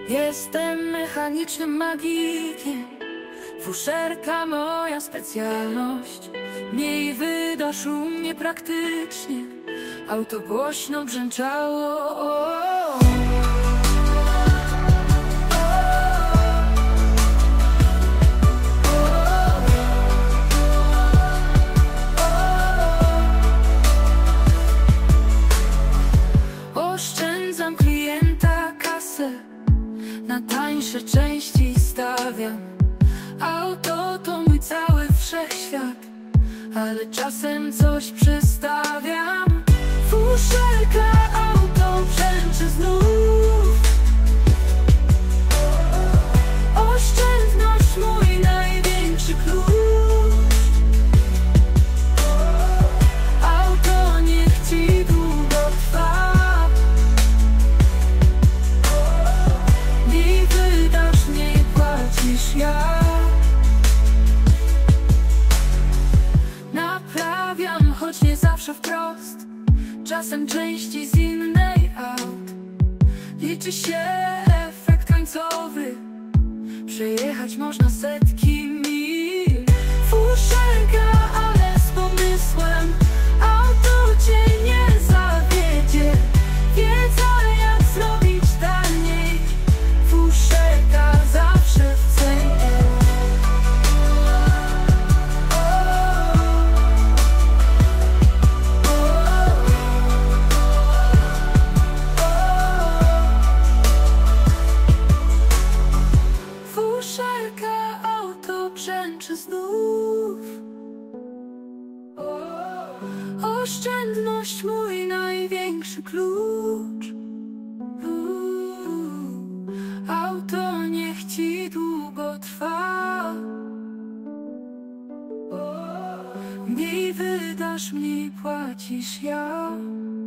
Jestem mechanicznym magikiem, fuszerka moja specjalność. Miej wydasz u mnie praktycznie, auto głośno brzęczało. Oszczędzam klienta kasę, na tańsze części stawiam. Auto to mój cały wszechświat, ale czasem coś przestawiam. Fuszerka, auto brzęczy znów. Oszczędność mój największy klucz. Auto niech ci długo trwa. Mniej wydasz, mniej płacisz ja. Naprawiam, choć nie zawsze wprost, czasem części z innej aut. Liczy się efekt końcowy, przejechać można setki mil. Fuszerka, ale z pomysłem, auto cię nie zawiedzie. Wiedza jak zrobić taniej, fuszerka zawsze w cenie. Fuszerka, auto brzęczy znów. Oszczędność mój największy klucz. Auto niech ci długo trwa. Mniej wydasz, mniej płacisz ja.